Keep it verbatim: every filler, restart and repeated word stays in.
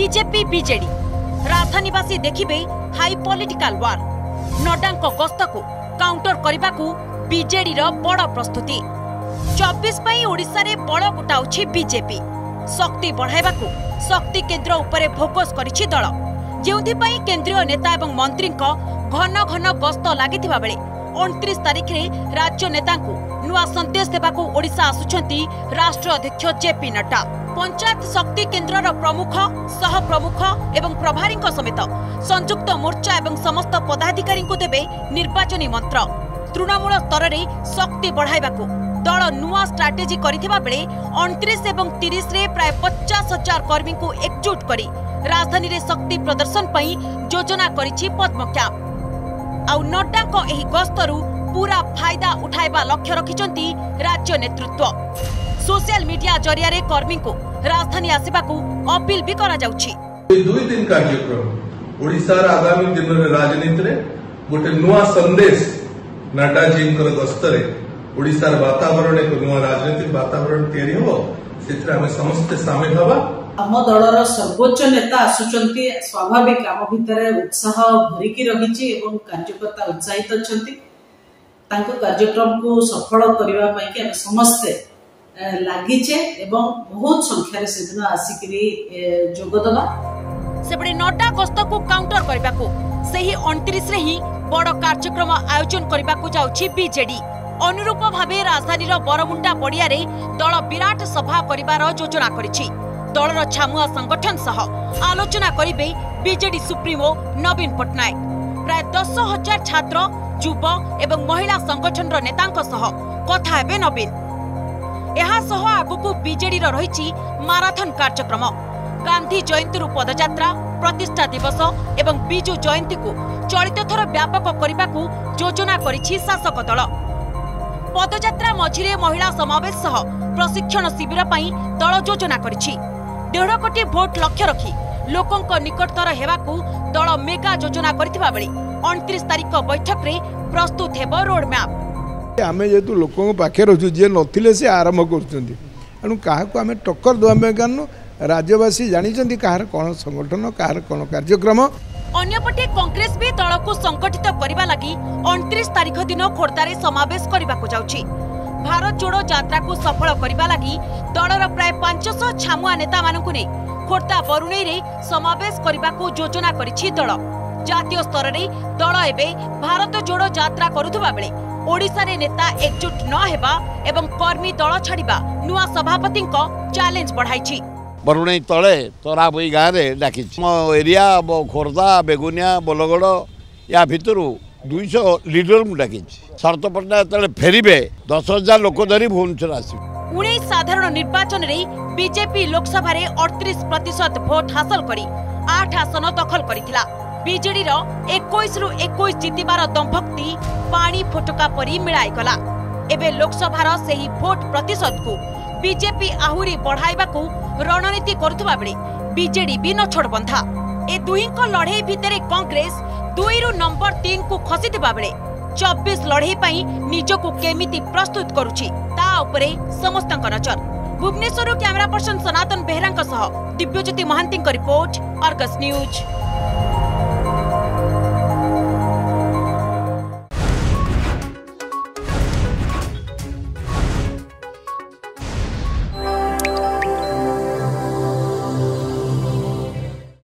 BJP BJD राजधानीवासी देखिबे high political war. Nadda गस्त को काउंटर करने को बीजेडी बड़ प्रस्तुति। चौबीस ओडिशा रे बड़ गुटाउछि बीजेपी। शक्ति बढ़ाइबा को शक्ति केन्द्र उपरे फोकस करिछि दल, जेउथिपाई केंद्रीय नेता एवं मंत्री घन घन गस्त लागिथिबा बेले उनतीस तारिख रे राज्य नेता नुआ संदेश देबाकू ओडिशा आसुछंती राष्ट्र अध्यक्ष जेपी नड्डा। पंचायत शक्ति केन्द्रर प्रमुख सह प्रमुख एवं प्रभारी समेत संयुक्त मोर्चा एवं समस्त पदाधिकारी को देबे निर्वाचनी मंत्र। तृणमूल स्तर में शक्ति बढ़ाइबाकू दल नुआ स्ट्राटेजी करिथिबा बेले उनतीस एवं तीस रे प्राय पचास हजार कर्मी को एकजुट करी राजधानी रे शक्ति प्रदर्शन पई योजना करिछि पद्म कैंप। आउ नड्डा को एही गस्तरू पूरा फायदा उठाइबा लक्ष्य रखिचंती राज्य नेतृत्व। सोशल मीडिया जरिया रे कर्मी को राजधानी आसिबाकू अपील भी करा जाउछि। दुई दिन कार्यक्रम ओडिसा आगामी दिन रे राजनीति रे गोटे नुआ संदेश नड्डा जी गस्त रे ओडिसा वातावरण एक नुआ राजनीतिक वातावरण तैयारी हो, सेथरे हम समस्त शामिल हवा। आम दलर सर्वोच्च नेता आसुचंती, स्वाभाविक आम भितर उत्साह भरिकी रहिछि एवं कार्यकर्ता उत्साहित अछंती। तांको कार्यक्रम को सफल करिवा पई के हम समस्त लागिचे एवं बहुत संख्या रे सेदिन आसिकरी जोगदबा। सेबडे नड्डा गस्त को काउंटर करबा को सेही उनतीस रे ही बड़ कार्यक्रम आयोजन करबा को जाउछि बीजेडी। अनुरूप भावे राजधानी बरमुंडा पड़िया रे दल विराट सभा करिवार योजना करिछि। दलर छामुआ संगठन सह आलोचना करिबे बीजेडी सुप्रीमो नवीन पट्टनायक। प्राय दस हजार छात्र युव एवं महिला संगठन नेतांक सह कथा हेबे नवीन। एहा सह आगुकू बीजेडी रहिछि माराथन कार्यक्रम। गांधी जयंती पदयात्रा, प्रतिष्ठा दिवस एवं बिजु जयंती को चलित थर व्यापक करने को योजना करिछि शासक दल। पदयात्रा मझिरे महिला समावेश सह प्रशिक्षण शिविर पई दल योजना करिछि। डेढ़ कोटी भोट लक्ष्य रखी लोकंक निकटतर हेबाकू दल मेगा योजना करथिबा बेले उनतीस तारिख बैठक रे प्रस्तुत हेबो रोड मैप। आमे जेतु लोकंक पाखे रहछु जे नथिले से आरंभ करछंती, अनु काहाकू आमे टक्कर दोआमे गानु राज्यवासी जानिचंती काहार कोन संगठन काहार कोन कार्यक्रम। अन्यपटे कांग्रेस भी दल को संगठित करने लगी उनतीस तारिख दिन खोर्धारे समावेश करने को जाउछि। भारत जोड़ो यात्रा को सफल करने लगी दलर प्राय पांच सौ छामुआ नेता मानकु ने खोर्धा बरुणई रे समावेश करने को योजना करिछि दल। जातीय स्तर रे दल एबे भारत जोड़ो यात्रा करुथबा बेले ओडिसा रे नेता एकजुट न हेबा एवं कर्मी दल छाड़िबा नुआ सभापति चैलेंज बढ़ाइछि। बरुणई तले तोरा बई गाँव में डाकी एरिया खोर्धा बेगुनिया बोलगड़ या भितर दुई सौ लीडर मुझे डाकी शरत पट्टनायक फेरबे दस हजार लोक धरी भुवनेश्वर आस। उन्नीस साधारण निर्वाचन रे बीजेपी लोकसभा रे अड़तीस प्रतिशत भोट हासिल करी आठ आसन दखल करिथिला। बीजेडी रो इक्कीस रु इक्कीस जितिबार दंभक्ति पानी फोटका परी मिलाई गला। एबे लोकसभार सेही भोट प्रतिशत को बीजेपी आहुरी बढ़ाइबा को रणनीति करुथबा बेले बीजेडी भी नछड़ बंधा। ए दुईक लड़ाई भितरे कांग्रेस दुई रु नंबर तीन को खसीथिबा बेले चौबीस लड़ाई पई निजको केमिति प्रस्तुत करुछि ता उपरे समस्तक नजर। भुवनेश्वर कैमरा पर्सन सनातन बेहरा सह Dibyajyoti Mohanty report, Argus news.